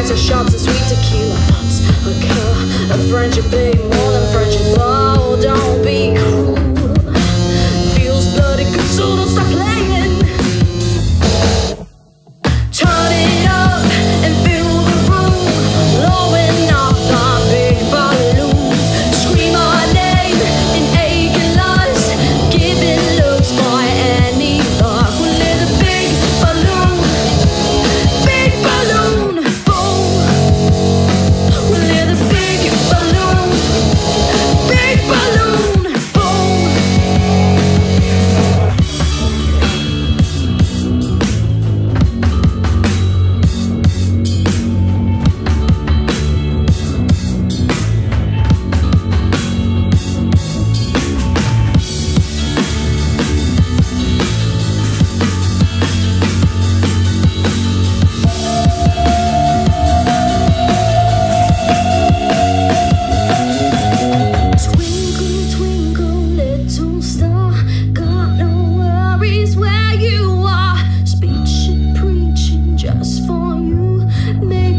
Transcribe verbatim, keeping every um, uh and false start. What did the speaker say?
nights of shots of sweet tequila. Thoughts occur, a friendship ain't more than friendship. Oh, don't be cruel. Feels bloody good, so don't stop playing. Turn it up and fill the room, blowing up the big balloon. Scream our name in aching lust, giving looks by any luck. We'll let the big balloon, big balloon, boom. We'll let the big balloon, big balloon, boom. Twinkle, twinkle, little star, got no worries where you are. Speech and preaching just for you. Make